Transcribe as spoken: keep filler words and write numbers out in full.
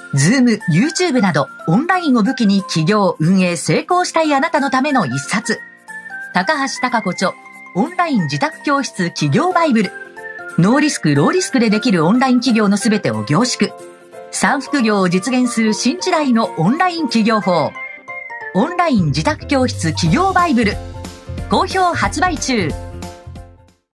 ズーム、YouTube などオンラインを武器に起業、運営成功したいあなたのための一冊。高橋貴子著、オンライン自宅教室起業バイブル。ノーリスク、ローリスクでできるオンライン起業のすべてを凝縮。三副業を実現する新時代のオンライン起業法。オンライン自宅教室起業バイブル。好評発売中。